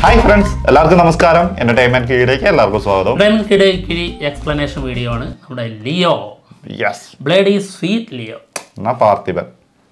Hi friends, എല്ലാവർക്കും നമസ്കാരം. Entertainment കീഴിലേക്ക് എല്ലാവർക്കും സ്വാഗതം. എന്റർടൈൻമെന്റ് കിഴി എക്സ്പ്ലനേഷൻ വീഡിയോ ആണ് നമ്മുടെ Leo. Yes. Bloody sweet Leo. Parthiban.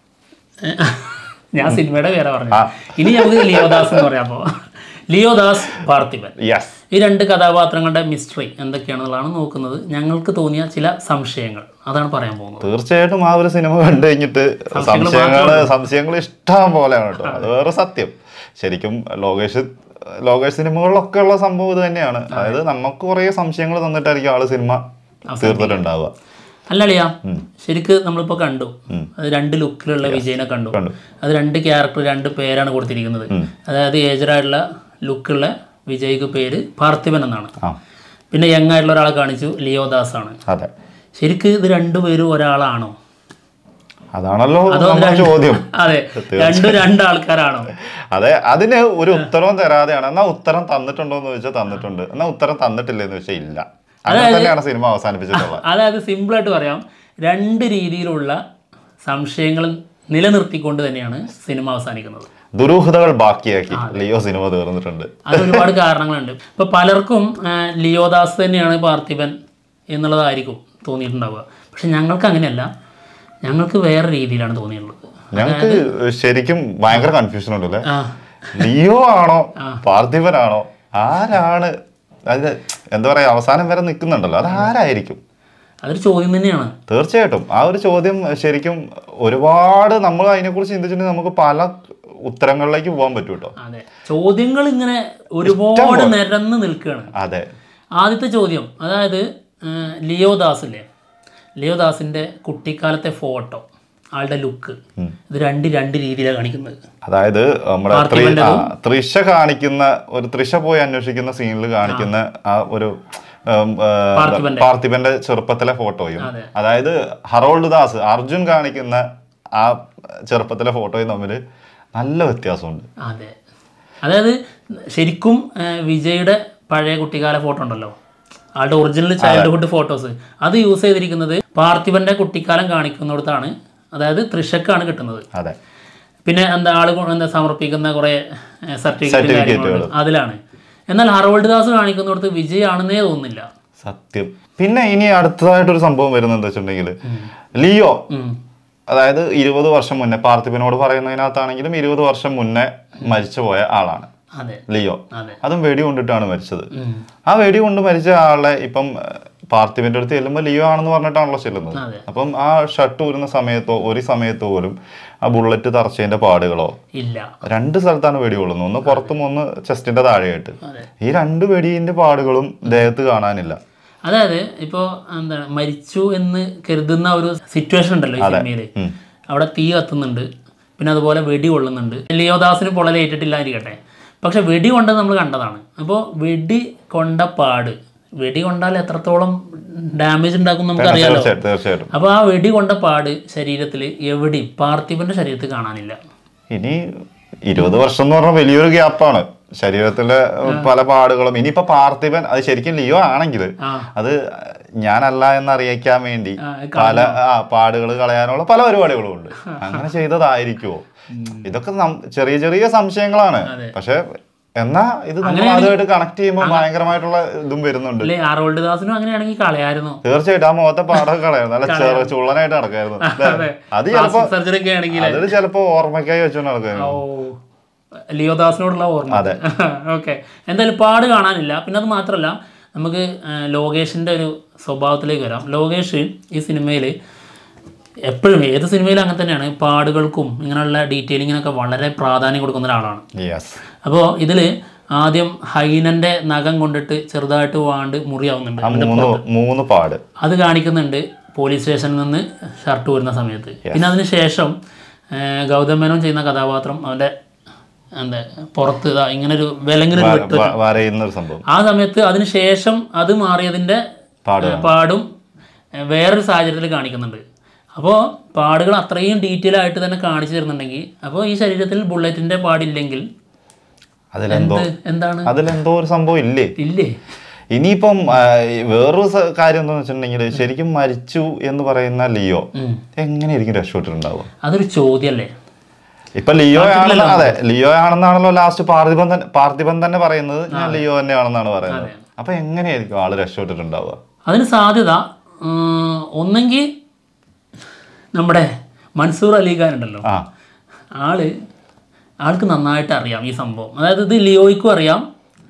ഞാൻ സിനിമയുടെ പേരാ പറഞ്ഞു. ഇനി നമുക്ക് ലിയോദാസ് എന്ന് പറയാമോ? ലിയോദാസ് പാർത്ഥിബൻ. യെസ്. ഈ രണ്ട് കഥാപാത്രങ്ങളുടെ മിസ്റ്ററി എന്തൊക്കെയാണെന്നുള്ളതാണ് നോക്കുന്നത്. ഞങ്ങൾക്ക് തോന്നിയ ചില സംശയങ്ങൾ അതാണ് പറയാൻ പോകുന്നത്. തീർച്ചയായിട്ടും ആ ഒരു സിനിമ കണ്ടു കഴിഞ്ഞിട്ട് സംശയങ്ങൾ ഇഷ്ടം പോലെയാണ് കേട്ടോ. അത് വേറെ സത്യം. ശരിക്കും ലോകേഷ് സിനിമകളിലൊക്കെ ഉള്ള സംഭവം ഇത് തന്നെയാണ്. അതായത് നമുക്ക് കുറെ സംശയങ്ങൾ തന്നിട്ടായിരിക്കും ആള് സിനിമ തീർത്തിട്ടുണ്ടാവുക. അല്ലളിയാ, ശരിക്ക് നമ്മളിപ്പോ കണ്ടു, അത് രണ്ട് ലുക്കിലുള്ള വിജയനെ കണ്ടു. അത് രണ്ട് ക്യാരക്ടർ, രണ്ട് പേരാണ് കൊടുത്തിരിക്കുന്നത്. അതായത് ഏജറായിട്ടുള്ള ലുക്കുള്ള വിജയ്ക്ക് പേര് പാർത്ഥിബൻ എന്നാണ്. പിന്നെ യങ് ആയിട്ടുള്ള ഒരാളെ കാണിച്ചു, ലിയോദാസ് ആണ്. ശരിക്ക് ഇത് രണ്ടുപേരും ഒരാളാണോ? അതാണല്ലോ ചോദ്യം. അതെ, രണ്ട് ആൾക്കാരാണോ? അതെ, അതിന് ഒരു ഉത്തരവും തരാതെയാണ്. എന്നാ ഉത്തരം തന്നിട്ടുണ്ടോ എന്ന് ചോദിച്ചാൽ തന്നിട്ടുണ്ട്, എന്നാ ഉത്തരം തന്നിട്ടില്ലെന്ന് വെച്ചാൽ ഇല്ല. അങ്ങനെയാണ് സിനിമ അവസാനിപ്പിച്ചിട്ടുള്ളത്. അതായത് സിമ്പിൾ ആയിട്ട് പറയാം, രണ്ട് രീതിയിലുള്ള സംശയങ്ങൾ നിലനിർത്തിക്കൊണ്ട് തന്നെയാണ് സിനിമ അവസാനിക്കുന്നത്. ദുരൂഹതകൾ ബാക്കിയാക്കി ലിയോ സിനിമ തീർന്നിട്ടുണ്ട്. അത് ഒരുപാട് കാരണങ്ങളുണ്ട്. ഇപ്പൊ പലർക്കും ലിയോദാസ് തന്നെയാണ് പാർത്ഥിബൻ എന്നുള്ളതായിരിക്കും തോന്നിയിട്ടുണ്ടാവുക. പക്ഷെ ഞങ്ങൾക്ക് അങ്ങനെയല്ല, ഞങ്ങൾക്ക് വേറെ രീതിയിലാണ് തോന്നിയിട്ടുള്ളത്. ഞങ്ങൾക്ക് ശരിക്കും ഭയങ്കര കൺഫ്യൂഷൻ ഉണ്ടല്ലേ, ലിയോ ആണോ പാർത്ഥിബനാണോ, ആരാണ്? അത് എന്താ പറയാ, അവസാനം വരെ നിൽക്കുന്നുണ്ടല്ലോ, അത് ആരായിരിക്കും? അതൊരു ചോദ്യം തന്നെയാണ്. തീർച്ചയായിട്ടും ആ ഒരു ചോദ്യം ശരിക്കും ഒരുപാട് നമ്മൾ അതിനെക്കുറിച്ച് ചിന്തിച്ചിട്ടുണ്ടെങ്കിൽ നമുക്ക് പല ഉത്തരങ്ങളിലേക്ക് പോകാൻ പറ്റും കേട്ടോ. അതെ, ചോദ്യങ്ങൾ ഇങ്ങനെ ഒരുപാട് നിരന്ന് നിൽക്കുകയാണ്. അതെ, ആദ്യത്തെ ചോദ്യം, അതായത് ലിയോദാസില്ലേ, ലിയോദാസിന്റെ കുട്ടിക്കാലത്തെ ഫോട്ടോ, ആളുടെ ലുക്ക്, ഇത് രണ്ട് രീതിയിലാണ് കാണിക്കുന്നത്. അതായത് നമ്മുടെ തൃഷ കാണിക്കുന്ന ഒരു തൃഷ പോയി അന്വേഷിക്കുന്ന സീനിൽ കാണിക്കുന്ന ആ ഒരു പാർത്ഥിബന്റെ ചെറുപ്പത്തിലെ ഫോട്ടോയും, അതായത് ഹറോൾഡ് ദാസ് അർജുൻ കാണിക്കുന്ന ആ ചെറുപ്പത്തിലെ ഫോട്ടോയും തമ്മിൽ നല്ല വ്യത്യാസമുണ്ട്. അതെ, അതായത് ശരിക്കും വിജയുടെ പഴയ കുട്ടിക്കാല ഫോട്ടോ ഉണ്ടല്ലോ, ആളുടെ ഒറിജിനൽ ചൈൽഡ്ഹുഡ് ഫോട്ടോസ്, അത് യൂസ് ചെയ്തിരിക്കുന്നത് പാർത്ഥിബന്റെ കുട്ടിക്കാലം കാണിക്കുന്നിടത്താണ്. അതായത് തൃഷക്കാണ് കിട്ടുന്നത്. അതെ, പിന്നെ ആള് സമർപ്പിക്കുന്ന കുറെ സർട്ടിഫിക്കറ്റ് അതിലാണ്. എന്നാൽ ഹറോൾഡ് ദാസ് കാണിക്കുന്നിടത്ത് വിജയ് ആണെന്നേ തോന്നുന്നില്ല. സത്യം. പിന്നെ ഇനി അടുത്തതായിട്ടൊരു സംഭവം വരുന്നത് എന്താ വെച്ചിട്ടുണ്ടെങ്കിൽ, ലിയോ അതായത് 20 വർഷം മുന്നേ, പാർത്ഥിബനോട് പറയുന്നതിനകത്താണെങ്കിലും 20 വർഷം മുന്നേ മരിച്ചുപോയ ആളാണ് ലിയോ. അതും വെടി കൊണ്ടിട്ടാണ് മരിച്ചത്. ആ വെടി കൊണ്ട് മരിച്ച ആളെ ഇപ്പം പാർത്ഥിബന്റെ അടുത്ത് ചെല്ലുമ്പോൾ ലിയോ ആണെന്ന് പറഞ്ഞിട്ടാണല്ലോ ചെല്ലുന്നത്. അപ്പം ആ ഷർട്ട് ഊരുന്ന സമയത്തോ ഒരു സമയത്തോ പോലും ആ ബുള്ളറ്റ് തറച്ചതിന്റെ പാടുകളോ ഇല്ല. 2 സ്ഥലത്താണ് വെടി കൊള്ളുന്നത്, ഒന്ന് പുറത്തും ഒന്ന് ചെസ്റ്റിന്റെ താഴെയായിട്ട്. ഈ 2 വെടിന്റെ പാടുകളും ദേഹത്ത് കാണാനില്ല. അതായത് ഇപ്പോ എന്താണ്, മരിച്ചു എന്ന് കരുതുന്ന ഒരു സിറ്റുവേഷൻ ഉണ്ടല്ലോ ഈ സിനിമയില്, അവിടെ തീ കത്തുന്നുണ്ട്, പിന്നെ അതുപോലെ വെടി കൊള്ളുന്നുണ്ട്. ലിയോദാസിന് പൊള്ളലേറ്റിട്ടില്ലായിരിക്കട്ടെ, പക്ഷെ വെടി കൊണ്ടത് നമ്മൾ കണ്ടതാണ്. അപ്പോൾ വെടി കൊണ്ട പാട്, വെടി കൊണ്ടാൽ എത്രത്തോളം ഡാമേജ് ഉണ്ടാക്കും നമുക്കറിയാലോ. അപ്പോൾ ആ വെടി കൊണ്ട പാട് ശരീരത്തിൽ എവിടെയും പാർത്ഥിബന്റെ ശരീരത്തിൽ കാണാനില്ല. ഇനി 20 വർഷം എന്ന് പറഞ്ഞാൽ വലിയൊരു ഗ്യാപ്പാണ്. ശരീരത്തിലെ പല പാടുകളും. ഇനിയിപ്പോ പാർത്ഥിബൻ അത് ശരിക്കും ലിയോ ആണെങ്കിൽ അത് ഞാനല്ല എന്നറിയിക്കാൻ വേണ്ടി പല പാടുകൾ കളയാനുള്ള പല പരിപാടികളും ഉണ്ട്. അങ്ങനെ ചെയ്തതായിരിക്കുമോ? ഇതൊക്കെ ചെറിയ ചെറിയ സംശയങ്ങളാണ്. പക്ഷെ എന്നാ ഇത് നമ്മൾ അതുമായിട്ട് കണക്ട് ചെയ്യുമ്പോൾ ഭയങ്കരമായിട്ടുള്ള ഇതും വരുന്നുണ്ട്. തീർച്ചയായിട്ടും ആ മുഖത്തെ പാടൊക്കെ കളയായിരുന്നു, നല്ല ചുള്ളനായിട്ട് നടക്കായിരുന്നു. അത് ചിലപ്പോ ഓർമ്മയ്ക്കായി വെച്ചോണ്ട് നടക്കായിരുന്നു, ലിയോദാസിനോടുള്ള ഓർമ്മ. ഓക്കെ, എന്തായാലും പാട് കാണാനില്ല. പിന്നെ അത് മാത്രമല്ല, നമുക്ക് ലോകേഷിന്റെ ഒരു സ്വഭാവത്തിലേക്ക് വരാം. ലോകേഷ് ഈ സിനിമയിൽ എപ്പോഴും, ഏത് സിനിമയിലും അങ്ങനെ തന്നെയാണ്, പാടുകൾക്കും ഇങ്ങനെയുള്ള ഡീറ്റെയിലിങ്ങിനൊക്കെ വളരെ പ്രാധാന്യം കൊടുക്കുന്ന ഒരാളാണ്. അപ്പോൾ ഇതിൽ ആദ്യം ഹൈനന്റെ നഖം കൊണ്ടിട്ട് ചെറുതായിട്ട് വാണ്ട് മുറിയാവുന്നുണ്ട്, 3 പാട് അത് കാണിക്കുന്നുണ്ട് പോലീസ് സ്റ്റേഷനിൽ നിന്ന് ഷർട്ട് വരുന്ന സമയത്ത്. പിന്നെ അതിന് ശേഷം ഗൗതം മേനോൻ ചെയ്യുന്ന കഥാപാത്രം അവന്റെ എന്താ പുറത്ത് ഇങ്ങനെ ഒരു വിലങ്ങിനൊരു സംഭവം, ആ സമയത്ത് അതിന് ശേഷം അത് മാറിയതിന്റെ പാടും വേറൊരു സാഹചര്യത്തിൽ കാണിക്കുന്നുണ്ട്. അപ്പോൾ പാടുകൾ അത്രയും ഡീറ്റെയിൽ ആയിട്ട് തന്നെ കാണിച്ചു തരുന്നുണ്ടെങ്കിൽ, അപ്പോൾ ഈ ശരീരത്തിൽ ബുള്ളറ്റിന്റെ പാടില്ലെങ്കിൽ എന്താണ്, അതിലെന്തോ ഒരു സംഭവം ഇല്ലേ? ഇനിയിപ്പം വേറൊരു കാര്യം എന്താണെന്ന് വെച്ചിട്ടുണ്ടെങ്കിൽ, ശരിക്കും മരിച്ചു എന്ന് പറയുന്ന ലിയോ എങ്ങനെയായിരിക്കും രക്ഷപ്പെട്ടിട്ടുണ്ടാവുക? അതൊരു ചോദ്യമല്ലേ. ഇപ്പൊ ലിയോ ആണെന്ന്, അതെ ലിയോ ആണെന്നാണല്ലോ ലാസ്റ്റ് പാർത്ഥിബൻ തന്നെ പറയുന്നത്, ഞാൻ ലിയോ തന്നെയാണെന്നാണ് പറയുന്നത്. അപ്പൊ എങ്ങനെയായിരിക്കും ആള് രക്ഷപ്പെട്ടിട്ടുണ്ടാവുക? അതിന് സാധ്യത ഒന്നെങ്കിൽ നമ്മുടെ മൻസൂർ അലിഖാൻ ഉണ്ടല്ലോ, ആൾക്ക് നന്നായിട്ട് അറിയാം ഈ സംഭവം. അതായത് ഇത് ലിയോയ്ക്കും അറിയാം,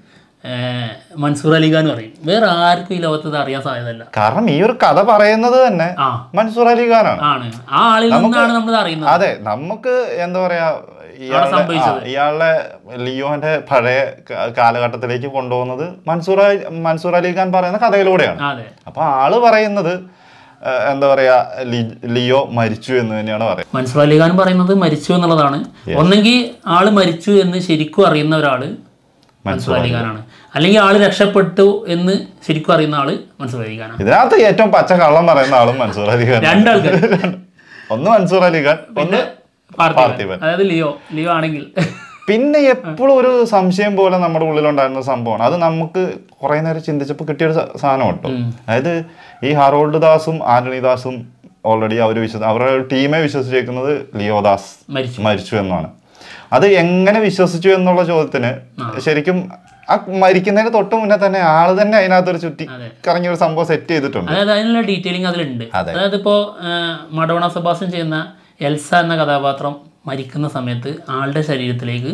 മൻസൂർ അലിഖാനും അറിയും. വേറെ ആർക്കും ഈ ലോകത്ത് ഇത് അറിയാൻ സാധ്യതയില്ല. കാരണം ഈ ഒരു കഥ പറയുന്നത് തന്നെ മൻസൂർ അലിഖാനാണ്. ആ ആളിൽ നിന്നാണ് നമ്മൾ അറിയുന്നത്. അതെ, നമുക്ക് എന്താ പറയാ, ഇയാളുടെ ലിയോന്റെ പഴയ കാലഘട്ടത്തിലേക്ക് കൊണ്ടുപോകുന്നത് മൻസൂർ അലിഖാൻ പറയുന്ന കഥയിലൂടെയാണ്. അപ്പൊ ആള് പറയുന്നത് എന്താ പറയാ, ലിയോ മരിച്ചു എന്ന് തന്നെയാണ് പറയുന്നത്. മൻസൂർ അലിഖാൻ പറയുന്നത് മരിച്ചു എന്നുള്ളതാണ്. ഒന്നെങ്കിൽ ആള് മരിച്ചു എന്ന് ശരിക്കും അറിയുന്ന ഒരാള് മൻസൂർ അലിഖാനാണ്, അല്ലെങ്കിൽ ആള് രക്ഷപ്പെട്ടു എന്ന് ശരിക്കും അറിയുന്ന ആള് മൻസൂർ അലിഖാനാണ്. ഇതിനകത്ത് ഏറ്റവും പച്ച കള്ളം പറയുന്ന ആളും മൻസൂർ അലിഖാൻ. രണ്ടാൾക്കാർ, ഒന്ന് മൻസൂർ അലിഖാൻ, ഒന്ന് പാർത്ഥിബൻ. അതായത് ലിയോ ആണെങ്കിൽ. പിന്നെ എപ്പോഴും ഒരു സംശയം പോലെ നമ്മുടെ ഉള്ളിലുണ്ടായിരുന്ന സംഭവമാണ് അത്. നമുക്ക് കുറെ നേരം ചിന്തിച്ചപ്പോൾ കിട്ടിയൊരു സാധനം കേട്ടോ. അതായത് ഈ ഹറോൾഡ് ദാസും ആന്റണി ദാസും ഓൾറെഡി അവരുടെ ടീമെ വിശ്വസിച്ചേക്കുന്നത് ലിയോദാസ് മരിച്ചു എന്നാണ്. അത് എങ്ങനെ വിശ്വസിച്ചു എന്നുള്ള ചോദ്യത്തിന് ശരിക്കും ആ മരിക്കുന്നതിന് തൊട്ട് മുന്നേ തന്നെ ആള് തന്നെ അതിനകത്തൊരു ചുറ്റി കറങ്ങിയ ഒരു സംഭവം സെറ്റ് ചെയ്തിട്ടുണ്ട്. അതായത് അതിനുള്ള ഡീറ്റെയിലിംഗ് അതിലുണ്ട്. അതായത് ഇപ്പോൾ മഡോണ സെബാസ്റ്റ്യൻ ചെയ്യുന്ന എൽസ എന്ന കഥാപാത്രം മരിക്കുന്ന സമയത്ത് ആളുടെ ശരീരത്തിലേക്ക്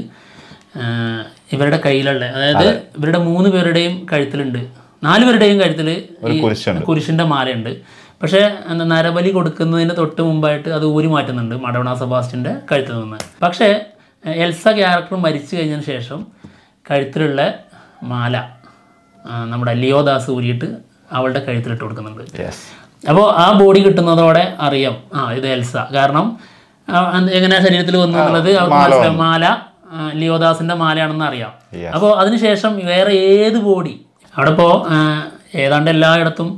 ഇവരുടെ കയ്യിലുള്ള, അതായത് ഇവരുടെ 3 പേരുടെയും കഴുത്തിലുണ്ട്, 4 പേരുടെയും കഴുത്തിൽ കുരിശിൻ്റെ മാലയുണ്ട്. പക്ഷേ നരബലി കൊടുക്കുന്നതിന് തൊട്ട് മുമ്പായിട്ട് അത് ഊരി മാറ്റുന്നുണ്ട് മഡോണ സെബാസ്റ്റ്യൻ്റെ കഴുത്തിൽ നിന്ന്. പക്ഷേ എൽസ ക്യാരക്ടർ മരിച്ചു കഴിഞ്ഞതിന് ശേഷം കഴുത്തിലുള്ള മാല നമ്മുടെ ലിയോദാസ് ഊരിയിട്ട് അവളുടെ കഴുത്തിലിട്ട് കൊടുക്കുന്നുണ്ട്. അപ്പോൾ ആ ബോഡി കിട്ടുന്നതോടെ അറിയാം ഇത് എൽസ. കാരണം എങ്ങനെയാ ശരീരത്തിൽ വന്നു എന്നുള്ളത് അവർക്ക് മാല ലിയോദാസിന്റെ മാലയാണെന്ന് അറിയാം. അപ്പോൾ അതിനുശേഷം വേറെ ഏത് ബോഡി അവിടെ ഇപ്പോൾ ഏതാണ്ട് എല്ലായിടത്തും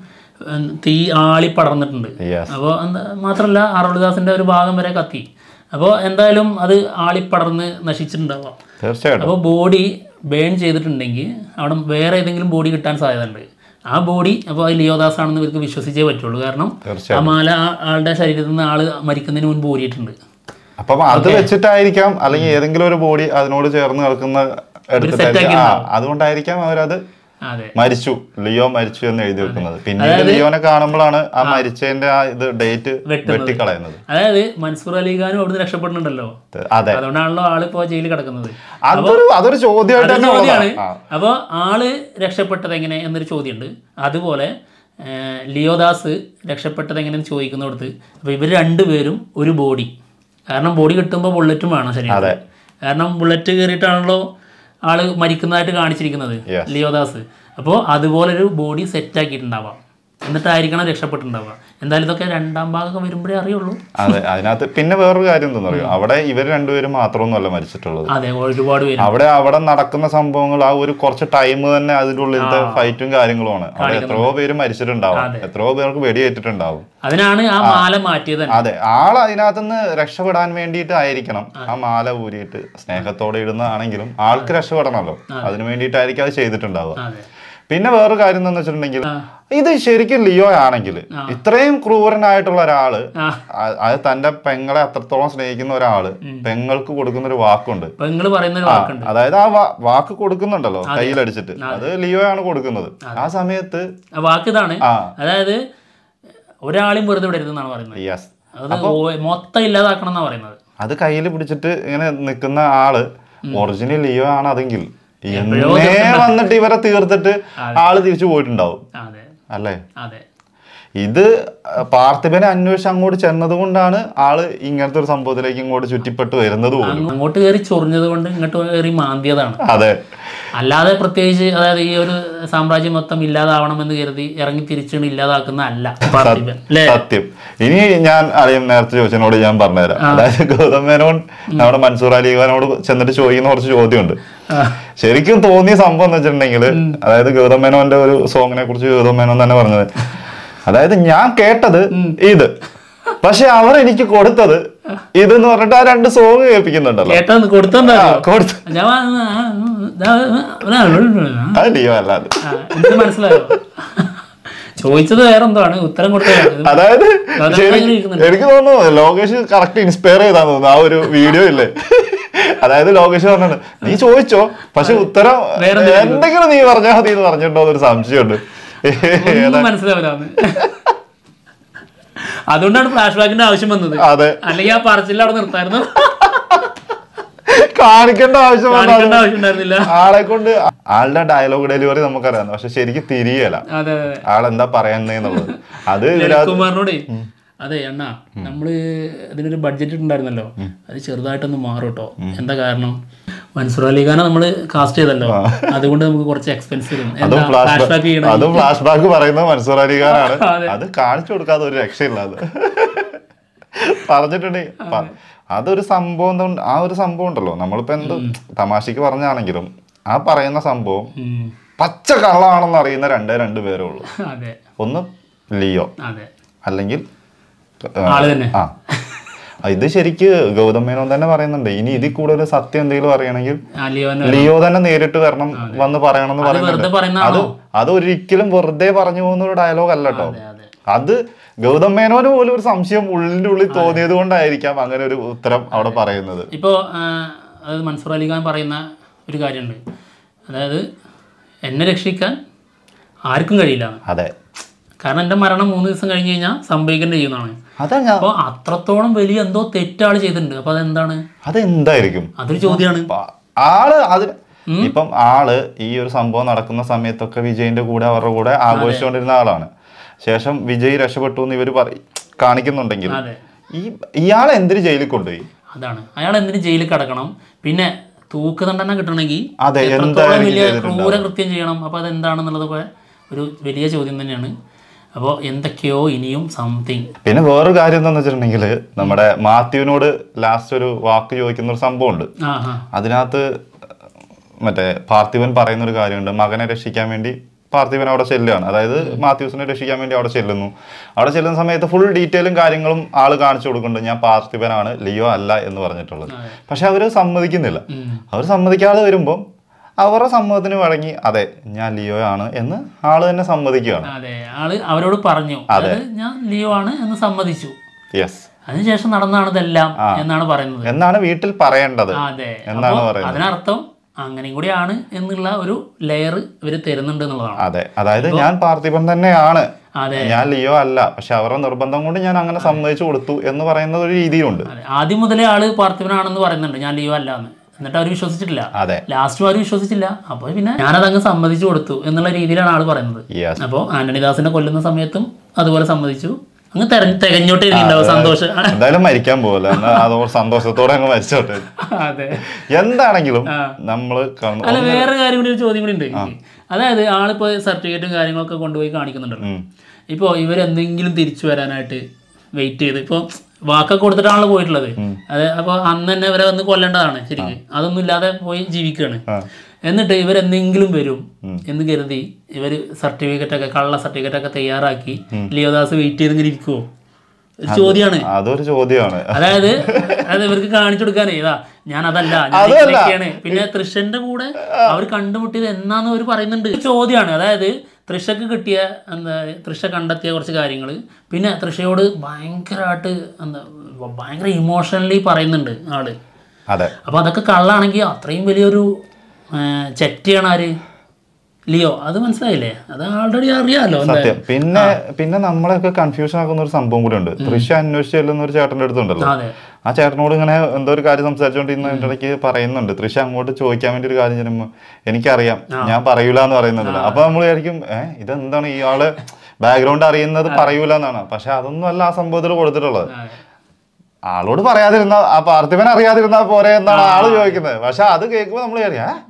തീ ആളി പടർന്നിട്ടുണ്ട്. അപ്പോൾ മാത്രമല്ല അറുളദാസിന്റെ ഒരു ഭാഗം വരെ കത്തി. അപ്പോൾ എന്തായാലും അത് ആളിപ്പടർന്ന് നശിച്ചിട്ടുണ്ടാവാം. അപ്പോൾ ബോഡി ബേൺ ചെയ്തിട്ടുണ്ടെങ്കിൽ അവിടെ വേറെ ഏതെങ്കിലും ബോഡി കിട്ടാൻ സാധ്യതയുണ്ട്. ആ ബോഡി അപ്പോൾ അത് ലിയോദാസ് ആണെന്ന് ഇവർക്ക് വിശ്വസിച്ചേ പറ്റുള്ളൂ. കാരണം ആ മാല ആളുടെ ശരീരത്തിൽ നിന്ന് ആള് മരിക്കുന്നതിന് മുൻപ് ഊരിയിട്ടുണ്ട്. അപ്പം അത് വെച്ചിട്ടായിരിക്കാം, അല്ലെങ്കിൽ ഏതെങ്കിലും ഒരു ബോഡി അതിനോട് ചേർന്ന് കിടക്കുന്ന അതുകൊണ്ടായിരിക്കാം അവരത് മരിച്ചു, ലിയോ മരിച്ചു എന്ന് എഴുതി വെക്കുന്നത്. പിന്നീട് ലിയോനെ കാണുമ്പോഴാണ് ആ മരിച്ചതിന്റെ ആ ഇത് ഡേറ്റ് വെട്ടിക്കളയുന്നത്. അതായത് മൻസൂർ അലിഖാനും അവിടുന്ന് രക്ഷപ്പെടുന്നുണ്ടല്ലോ, അതുകൊണ്ടാണല്ലോ ആള് ഇപ്പോ ജയിലിൽ കിടക്കുന്നത്. അതൊരു ചോദ്യമാണ്. അപ്പൊ ആള് രക്ഷപ്പെട്ടത് എങ്ങനെ എന്നൊരു ചോദ്യമുണ്ട്. അതുപോലെ ലിയോദാസ് രക്ഷപ്പെട്ടത് എങ്ങനെയെന്ന് ചോദിക്കുന്നിടത്ത് അപ്പൊ ഇവർ രണ്ടുപേരും ഒരു ബോഡി, കാരണം ബോഡി കിട്ടുമ്പോൾ ബുള്ളറ്റും വേണം ശരീരത്തിൽ. കാരണം ബുള്ളറ്റ് കയറിയിട്ടാണല്ലോ ആള് മരിക്കുന്നതായിട്ട് കാണിച്ചിരിക്കുന്നത് ലിയോദാസ്. അപ്പോൾ അതുപോലൊരു ബോഡി സെറ്റ് ആക്കിയിട്ടുണ്ടാവാം, എന്നിട്ടായിരിക്കണം രക്ഷപ്പെട്ടിട്ടുണ്ടാവുക. എന്തായാലും ഇതൊക്കെ 2ാം ഭാഗമൊക്കെ വരുമ്പോഴേ അറിയുള്ളൂ. അതെ, അതിനകത്ത് പിന്നെ വേറൊരു കാര്യം എന്താ പറയുക, അവിടെ ഇവർ രണ്ടുപേരും മാത്രമൊന്നുമല്ല മരിച്ചിട്ടുള്ളത്. അതെ, ഒരുപാട് പേര് അവിടെ നടക്കുന്ന സംഭവങ്ങൾ ആ ഒരു കുറച്ച് ടൈം തന്നെ അതിൻ്റെ ഉള്ളിലത്തെ ഫൈറ്റും കാര്യങ്ങളുമാണ്. അവിടെ എത്രയോ പേര് മരിച്ചിട്ടുണ്ടാവും, എത്രയോ പേർക്ക് വെടിയേറ്റിട്ടുണ്ടാവും. അതിനാണ് ആ മാല മാറ്റിയത്. അതെ, ആള് അതിനകത്തുനിന്ന് രക്ഷപ്പെടാൻ വേണ്ടിയിട്ട് ആയിരിക്കണം ആ മാല ഊരിയിട്ട് സ്നേഹത്തോടെ ഇടുന്നതാണെങ്കിലും ആൾക്ക് രക്ഷപ്പെടണമല്ലോ, അതിനു വേണ്ടിയിട്ടായിരിക്കും അത് ചെയ്തിട്ടുണ്ടാവുക. പിന്നെ വേറൊരു കാര്യം എന്താണെന്ന് വെച്ചിട്ടുണ്ടെങ്കിൽ, ഇത് ശരിക്കും ലിയോ ആണെങ്കിൽ ഇത്രയും ക്രൂരനായിട്ടുള്ള ഒരാള്, അത് തന്റെ പെങ്ങളെ അത്രത്തോളം സ്നേഹിക്കുന്ന ഒരാള് പെങ്ങൾക്ക് കൊടുക്കുന്ന ഒരു വാക്കുണ്ട്, അതായത് ആ വാക്ക് കൊടുക്കുന്നുണ്ടല്ലോ കയ്യിലടിച്ചിട്ട്, അത് ലിയോ ആണ് കൊടുക്കുന്നത്. ആ സമയത്ത് വാക്ക് ഇതാണ്, അതായത് ഒരാളെയും വെറുതെ വിടരുതെന്നാണ് പറയുന്നത്, മൊത്തം ഇല്ലാതാക്കണം എന്നാണ് പറയുന്നത്. അത് കയ്യിൽ പിടിച്ചിട്ട് ഇങ്ങനെ നിൽക്കുന്ന ആള് ഒറിജിനൽ ലിയോ ആണ് അതെങ്കിൽ വന്നിട്ട് ഇവരെ തീർത്തിട്ട് ആള് തിരിച്ചു പോയിട്ടുണ്ടാവും അല്ലേ? ഇത് പാർത്ഥിബനെ അന്വേഷിച്ച് അങ്ങോട്ട് ചെന്നത് കൊണ്ടാണ് ആള് ഇങ്ങനത്തെ ഒരു സംഭവത്തിലേക്ക് ഇങ്ങോട്ട് ചുറ്റിപ്പെട്ട് വരുന്നത് പോലും. അങ്ങോട്ട് കയറി ചൊറിഞ്ഞത് കൊണ്ട് ഇങ്ങോട്ട് കയറി മാന്തിയതാണ്. അതെ, അല്ലാതെ പ്രത്യേകിച്ച് അതായത് ഈ ഒരു സാമ്രാജ്യം മൊത്തം ഇല്ലാതാവണമെന്ന് കരുതി ഇറങ്ങി തിരിച്ചാണ് ഇല്ലാതാക്കുന്ന അല്ല പാർത്ഥിബൻ. സത്യം. ഇനി ഞാൻ അറിയാം, നേരത്തെ ചോദിച്ചതിനോട് ഞാൻ പറഞ്ഞുതരാം. അതായത് ഗൗതം മേനോൻ നമ്മുടെ മൻസൂർ അലിഖാനോട് ചെന്നിട്ട് ചോദിക്കുന്ന കുറച്ച് ചോദ്യമുണ്ട്. ശരിക്കും തോന്നിയ സംഭവം എന്ന് വെച്ചിട്ടുണ്ടെങ്കിൽ, അതായത് ഗൗതം മേനോന്റെ ഒരു സോങ്ങിനെ കുറിച്ച് ഗൗതം മേനോൻ തന്നെ പറഞ്ഞത്, അതായത് ഞാൻ കേട്ടത് ഇത്, പക്ഷെ അവർ എനിക്ക് കൊടുത്തത് ഇതെന്ന് പറഞ്ഞിട്ട് ആ 2 സോങ് കേൾപ്പിക്കുന്നുണ്ടല്ലോ. മനസ്സിലായോ? ചോദിച്ചത് വേറെ എന്താണ്, ഉത്തരം കൊടുത്തതാണ്. അതായത് എനിക്ക് തോന്നുന്നു ലോകേഷ് കറക്റ്റ് ഇൻസ്പയർ ചെയ്താന്ന് തോന്നുന്നു ആ ഒരു വീഡിയോ ഇല്ലേ. അതായത് ലോകേഷ് പറഞ്ഞത് നീ ചോദിച്ചോ പക്ഷെ ഉത്തരം എന്തെങ്കിലും നീ പറഞ്ഞാൽ മതി എന്ന് പറഞ്ഞിട്ടുണ്ടോ എന്നൊരു സംശയമുണ്ട്. മനസ്സിലാവില്ല. അതുകൊണ്ടാണ് ഫ്ലാഷ് ബാക്കിന്റെ ആവശ്യം വന്നത്. അതെ, അല്ലെങ്കിൽ ആ പറച്ചിൽ അവിടെ നിർത്തായിരുന്നു. കാണിക്കേണ്ട ആവശ്യം ഉണ്ടായിരുന്നില്ല. ആളെ കൊണ്ട് ആളുടെ ഡയലോഗ് ഡെലിവറി നമുക്കറിയാം, പക്ഷെ ശരിക്കും തിരിയല്ല ആളെന്താ പറയുന്നതെന്നുള്ളത്. അത് കുമാറിനോട് അതെ അണ്ണാ നമ്മള് അതിനൊരു ബഡ്ജറ്റ് ഉണ്ടായിരുന്നല്ലോ, അത് ചെറുതായിട്ടൊന്ന് മാറും കേട്ടോ. എന്താ കാരണം, മൻസൂർ അലിഖാനെ നമ്മള് കാസ്റ്റ് ചെയ്തല്ലോ, അതുകൊണ്ട് നമുക്ക് കുറച്ച് എക്സ്പെൻസ് വരും. അതും ഫ്ലാഷ് ബാക്ക് പറയുന്നത് മൻസൂർ അലിഖാനാണ്. അത് കാണിച്ചു കൊടുക്കാതെ ഒരു രക്ഷയില്ല. അത് പറഞ്ഞിട്ടുണ്ടെങ്കിൽ അതൊരു സംഭവം, ആ ഒരു സംഭവം ഉണ്ടല്ലോ, നമ്മളിപ്പോ എന്ത് തമാശക്ക് പറഞ്ഞാണെങ്കിലും ആ പറയുന്ന സംഭവം പച്ച കള്ളാണെന്ന് അറിയുന്ന രണ്ടേ പേരേ ഉള്ളൂ. ഒന്ന് ലിയോ, അല്ലെങ്കിൽ ഇത് ശരിക്ക് ഗൗതം മേനോൻ തന്നെ പറയുന്നുണ്ട്. ഇനി ഇതിൽ കൂടുതൽ സത്യം എന്തെങ്കിലും അറിയണമെങ്കിൽ ലിയോ തന്നെ നേരിട്ട് വരണം, വന്ന് പറയണം എന്ന് പറയുന്നുണ്ട്. അത് ഒരിക്കലും വെറുതെ പറഞ്ഞു പോകുന്ന ഒരു ഡയലോഗ് അല്ല കേട്ടോ. അത് ഗൗതം മേനോന് പോലും ഒരു സംശയം ഉള്ളിന്റെ ഉള്ളിൽ തോന്നിയത് കൊണ്ടായിരിക്കാം അങ്ങനെ ഒരു ഉത്തരം അവിടെ പറയുന്നത്. ഇപ്പോ അതായത് മൻസൂർ അലിഖാൻ പറയുന്ന ഒരു കാര്യമുണ്ട്, അതായത് എന്നെ രക്ഷിക്കാൻ ആർക്കും കഴിയില്ല. അതെ, കാരണം എന്റെ മരണം 3 ദിവസം കഴിഞ്ഞ് കഴിഞ്ഞാൽ സംഭവിക്കേണ്ട ചെയ്യുന്നതാണ്. അപ്പൊ അത്രത്തോളം വലിയ എന്തോ തെറ്റാള് ചെയ്തിട്ടുണ്ട്. അപ്പൊ അതെന്തായിരിക്കും, അതൊരു ചോദ്യമാണ്. ആള് അതിന് ഇപ്പം ആള് ഈ ഒരു സംഭവം നടക്കുന്ന സമയത്തൊക്കെ വിജയിന്റെ കൂടെ അവരുടെ കൂടെ ആഘോഷിച്ചുകൊണ്ടിരുന്ന ആളാണ്. ശേഷം വിജയ് രക്ഷപ്പെട്ടു എന്ന് ഇവര് കാണിക്കുന്നുണ്ടെങ്കിൽ ഇയാളെ എന്തിന് ജയിലിൽ കൊണ്ടുപോയി? അതാണ്, അയാൾ എന്തിന് ജയിലിൽ കിടക്കണം? പിന്നെ തൂക്കുദണ്ഡന കിട്ടണമെങ്കിൽ വലിയ ക്രൂരകൃത്യം ചെയ്യണം. അപ്പൊ അതെന്താണെന്നുള്ളതൊക്കെ ഒരു വലിയ ചോദ്യം തന്നെയാണ്. അപ്പോൾ എന്തൊക്കെയോ ഇനിയും സംതിങ്. പിന്നെ വേറൊരു കാര്യം എന്താണെന്ന് വെച്ചിട്ടുണ്ടെങ്കിൽ നമ്മുടെ മാത്യുവിനോട് ലാസ്റ്റ് ഒരു വാക്ക് ചോദിക്കുന്ന ഒരു സംഭവം ഉണ്ട്. അതിനകത്ത് മറ്റേ പാർത്ഥിബൻ പറയുന്ന ഒരു കാര്യമുണ്ട്, മകനെ രക്ഷിക്കാൻ വേണ്ടി പാർത്ഥിബൻ അവിടെ ചെല്ലുകയാണ്. അതായത് മാത്യൂസിനെ രക്ഷിക്കാൻ വേണ്ടി അവിടെ ചെല്ലുന്നു. അവിടെ ചെല്ലുന്ന സമയത്ത് ഫുൾ ഡീറ്റെയിലും കാര്യങ്ങളും ആള് കാണിച്ചു കൊടുക്കുന്നുണ്ട്, ഞാൻ പാർത്ഥിബനാണ്, ലിയോ അല്ല എന്ന് പറഞ്ഞിട്ടുള്ളത്. പക്ഷെ അവര് സമ്മതിക്കുന്നില്ല. അവർ സമ്മതിക്കാതെ വരുമ്പോൾ അവരുടെ സമ്മതത്തിന് വഴങ്ങി അതെ ഞാൻ ലിയോ ആണ് എന്ന് ആള് തന്നെ സമ്മതിക്കുകയാണ്. അതെ, ആള് അവരോട് പറഞ്ഞു ഞാൻ ലിയോ ആണ് എന്ന് സമ്മതിച്ചു. യെസ്, അതിനുശേഷം നടന്നതാണ് ഇതെല്ലാം എന്നാണ് പറയുന്നത്, എന്നാണ് വീട്ടിൽ പറയേണ്ടത്. അതെ, എന്നാണ് പറയുന്നത്. അതിനർത്ഥം അങ്ങനെയും കൂടിയാണ് എന്നുള്ള ഒരു ലെയർ ഇവര് തരുന്നുണ്ട് എന്നുള്ളതാണ്. അതെ, അതായത് ഞാൻ പാർത്ഥിബൻ തന്നെയാണ്, ഞാൻ ലിയോ അല്ല, പക്ഷെ അവരുടെ നിർബന്ധം കൊണ്ട് ഞാൻ അങ്ങനെ സമ്മതിച്ചു കൊടുത്തു എന്ന് പറയുന്ന ഒരു രീതിയുണ്ട്. ആദ്യം മുതലേ ആള് പാർത്ഥിബനാണെന്ന് പറയുന്നുണ്ട്, ഞാൻ ലിയോ അല്ല എന്ന്. എന്നിട്ട് അവർ വിശ്വസിച്ചിട്ടില്ല, ലാസ്റ്റും അവർ വിശ്വസിച്ചില്ല. അപ്പൊ പിന്നെ ഞാനതങ്ങ് സമ്മതിച്ചു കൊടുത്തു എന്നുള്ള രീതിയിലാണ് ആള് പറയുന്നത്. അപ്പോൾ ആന്റണിദാസിനെ കൊല്ലുന്ന സമയത്തും അതുപോലെ സമ്മതിച്ചു, അങ്ങ് തികഞ്ഞോട്ടേ ഉണ്ടാവും. സന്തോഷം, എന്തായാലും മരിക്കാൻ പോകല, സന്തോഷത്തോടെ അങ്ങ് മരിച്ചോട്ടെ. അതെ, എന്താണെങ്കിലും നമ്മള് അല്ല വേറെ കാര്യം കൂടി, ഒരു ചോദ്യം കൂടി ഉണ്ട്. അതായത് ആളിപ്പോ സർട്ടിഫിക്കറ്റും കാര്യങ്ങളൊക്കെ കൊണ്ടുപോയി കാണിക്കുന്നുണ്ടല്ലോ. ഇപ്പൊ ഇവരെന്തെങ്കിലും തിരിച്ചു വരാനായിട്ട് വെയിറ്റ് ചെയ്ത്, ഇപ്പൊ വാക്കൊക്കെ കൊടുത്തിട്ടാണല്ലോ പോയിട്ടുള്ളത്. അത് അപ്പോൾ അന്ന് തന്നെ ഇവരെ വന്ന് കൊല്ലേണ്ടതാണ് ശരിക്കും. അതൊന്നും ഇല്ലാതെ പോയി ജീവിക്കുകയാണ്. എന്നിട്ട് ഇവരെന്തെങ്കിലും വരും എന്ന് കരുതി ഇവർ കള്ള സർട്ടിഫിക്കറ്റ് ഒക്കെ തയ്യാറാക്കി ലിയോദാസ് വെയിറ്റ് ചെയ്ത് ഇങ്ങനെ ഇരിക്കുവോ? ഒരു ചോദ്യമാണ്. അതൊരു ചോദ്യമാണ്. അതായത് അത് ഇവർക്ക് കാണിച്ചു കൊടുക്കാനേ ഇതാ ഞാൻ അതല്ല, ഞാൻ പിന്നെ തൃഷന്റെ കൂടെ അവർ കണ്ടുമുട്ടിയത് എന്നാന്ന് അവർ പറയുന്നുണ്ട്. ചോദ്യമാണ്. അതായത് തൃഷക്ക് കിട്ടിയ തൃഷ കണ്ടെത്തിയ കുറച്ച് കാര്യങ്ങൾ, പിന്നെ തൃഷയോട് ഭയങ്കരമായിട്ട് ഭയങ്കര ഇമോഷണലി പറയുന്നുണ്ട് ആള്. അപ്പൊ അതൊക്കെ കള്ളാണെങ്കിൽ അത്രയും വലിയൊരു ചെറ്റിയാണ് ആര്, ലിയോ. അത് മനസ്സിലായില്ലേ? അത് ആൾറെഡി അറിയാലോ. സത്യം. പിന്നെ നമ്മളെയൊക്കെ കൺഫ്യൂഷൻ ആക്കുന്ന ഒരു സംഭവം കൂടെ ഉണ്ട്. തൃഷ അന്വേഷിച്ച് ചെല്ലുന്ന ഒരു ചേട്ടൻ്റെ അടുത്തുണ്ടല്ലോ, ആ ചേട്ടനോട് ഇങ്ങനെ എന്തോ ഒരു കാര്യം സംസാരിച്ചുകൊണ്ടിരുന്നതിൻ്റെ ഇടയ്ക്ക് പറയുന്നുണ്ട്, തൃഷ അങ്ങോട്ട് ചോദിക്കാൻ വേണ്ടി ഒരു കാര്യം ചെയ്യുമ്പോൾ എനിക്കറിയാം ഞാൻ പറയൂല എന്ന് പറയുന്നുണ്ടല്ലോ. അപ്പൊ നമ്മൾ വിചാരിക്കും ഇതെന്താണ് ഇയാള് ബാക്ക്ഗ്രൗണ്ട് അറിയുന്നത് പറയൂല എന്നാണ്. പക്ഷെ അതൊന്നും അല്ല ആ സംഭവത്തിൽ കൊടുത്തിട്ടുള്ളത്. ആളോട് പറയാതിരുന്ന, ആ പാർത്ഥിബൻ അറിയാതിരുന്നാ പോരെ എന്നാണ് ആള് ചോദിക്കുന്നത്. പക്ഷെ അത് കേൾക്കുമ്പോൾ നമ്മൾ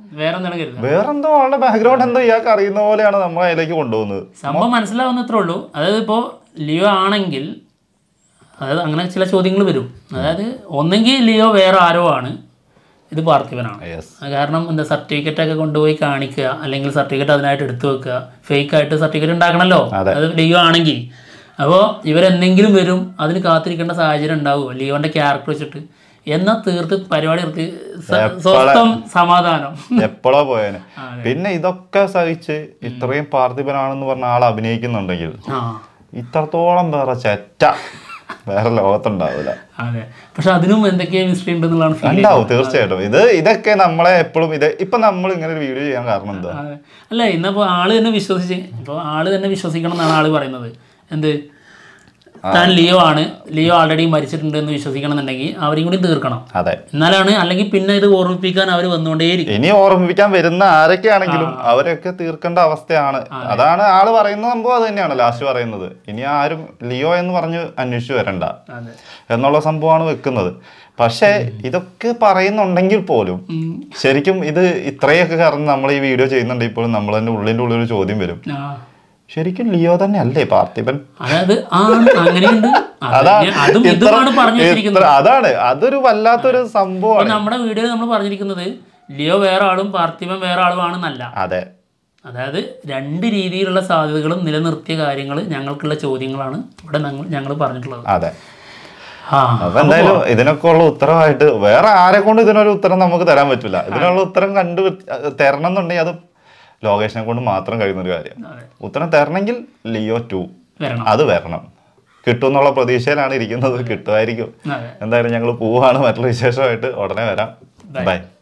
വേറെന്തോ ആളുടെ ബാക്ക്ഗ്രൗണ്ട് എന്തോ ഇയാൾക്ക് അറിയുന്ന പോലെയാണ് നമ്മൾ അതിലേക്ക് കൊണ്ടുപോകുന്നത്. സംഭവം മനസ്സിലാവുന്നത്രേ ഉള്ളൂ. അതായത് ഇപ്പോ ലിയോ ആണെങ്കിൽ, അതായത് അങ്ങനെ ചില ചോദ്യങ്ങൾ വരും. അതായത് ഒന്നെങ്കിൽ ലിയോ വേറെ ആരോ ആണ്, ഇത് പാർത്ഥിബനാണ്. കാരണം സർട്ടിഫിക്കറ്റ് ഒക്കെ കൊണ്ടുപോയി കാണിക്കുക, അല്ലെങ്കിൽ സർട്ടിഫിക്കറ്റ് അതിനായിട്ട് എടുത്തു വെക്കുക, ഫേക്ക് ആയിട്ട് സർട്ടിഫിക്കറ്റ് ഉണ്ടാക്കണമല്ലോ അത് ലിയോ ആണെങ്കിൽ. അപ്പോൾ ഇവരെന്തെങ്കിലും വരും, അതിന് കാത്തിരിക്കേണ്ട സാഹചര്യം ഉണ്ടാവുമോ? ലിയോന്റെ ക്യാരക്ടർ വെച്ചിട്ട് എന്നാ തീർത്ത് പരിപാടി നിർത്തി സ്വസ്ഥം സമാധാനം എപ്പോഴാ പോയേനെ. പിന്നെ ഇതൊക്കെ സഹിച്ച് ഇത്രയും പാർത്ഥിപനാണെന്ന് പറഞ്ഞ ആൾ അഭിനയിക്കുന്നുണ്ടെങ്കിൽ ഇത്രത്തോളം വേറെ ചെറ്റ വേറെ ലോകത്തുണ്ടാവില്ല. അതെ, പക്ഷെ അതിനും എന്തൊക്കെയാ മിസ്റ്ററി ഉണ്ടെന്നുള്ളതാണ്. ഉണ്ടാവും തീർച്ചയായിട്ടും. ഇതൊക്കെ നമ്മളെ എപ്പോഴും ഇപ്പൊ നമ്മൾ ഇങ്ങനെ ഒരു വീഡിയോ ചെയ്യാൻ കാരണം എന്താ? അല്ല, ഇന്നിപ്പോ ആള് തന്നെ വിശ്വസിക്കണം എന്നാണ് ആള് പറയുന്നത്. എന്ത് താൻ ലിയോ ആണ്, ലിയോ ആൾറെഡി മരിച്ചിട്ടുണ്ട് എന്ന് വിശ്വസിക്കണം എന്നുണ്ടെങ്കിൽ അവരെയും കൂടി തീർക്കണം. അതെ, എന്നാലാണ്, അല്ലെങ്കിൽ പിന്നെ ഇത് ഓർമ്മിപ്പിക്കാൻ അവർ വന്നുകൊണ്ടേയിരിക്കും. ഇനി ഓർമ്മിപ്പിക്കാൻ വരുന്ന ആരൊക്കെയാണെങ്കിലും അവരൊക്കെ തീർക്കേണ്ട അവസ്ഥയാണ്. അതാണ് ആള് പറയുന്ന സംഭവം. അത് തന്നെയാണ് ലാസ്റ്റ് പറയുന്നത്. ഇനി ആരും ലിയോ എന്ന് പറഞ്ഞ് അന്വേഷിച്ചു വരണ്ട എന്നുള്ള സംഭവമാണ് വെക്കുന്നത്. പക്ഷേ ഇതൊക്കെ പറയുന്നുണ്ടെങ്കിൽ പോലും ശരിക്കും ഇത് ഇത്രയൊക്കെ കാരണം നമ്മൾ ഈ വീഡിയോ ചെയ്യുന്നുണ്ടെങ്കിൽ പോലും നമ്മൾ തന്നെ ഉള്ളിൻ്റെ ഉള്ളിൽ ഒരു ചോദ്യം വരും, ശരിക്കും ലിയോ തന്നെ അല്ലേ പാർത്ഥിപൻ? അതാണ്, അതൊരു വല്ലാത്തൊരു സംഭവമാണ്. നമ്മുടെ വീഡിയോയിൽ നമ്മൾ പറഞ്ഞിരിക്കുന്നത് ലിയോ വേറെ ആളും പാർത്ഥിപൻ വേറെ ആളും ആണെന്നല്ല. അതെ, അതായത് രണ്ട് രീതിയിലുള്ള സാധ്യതകളും നിലനിർത്തിയ കാര്യങ്ങൾ, ഞങ്ങൾക്കുള്ള ചോദ്യങ്ങളാണ് ഇവിടെ ഞങ്ങൾ പറഞ്ഞിട്ടുള്ളത്. അതെ, അപ്പൊ എന്തായാലും ഇതിനൊക്കെ ഉള്ള ഉത്തരവായിട്ട് വേറെ ആരെ കൊണ്ട് ഇതിനൊരു ഉത്തരം നമുക്ക് തരാൻ പറ്റില്ല. ഇതിനുള്ള ഉത്തരം തരണം എന്നുണ്ടെങ്കിൽ അത് ലോകേഷിനെ കൊണ്ട് മാത്രം കഴിയുന്നൊരു കാര്യം. ഉത്തരം തരണമെങ്കിൽ ലിയോ 2 അത് വരണം. കിട്ടും എന്നുള്ള പ്രതീക്ഷയിലാണ് ഇരിക്കുന്നത്. കിട്ടുമായിരിക്കും. എന്തായാലും ഞങ്ങൾ പോവാണ്. മറ്റുള്ള വിശേഷമായിട്ട് ഉടനെ വരാം. ബൈ.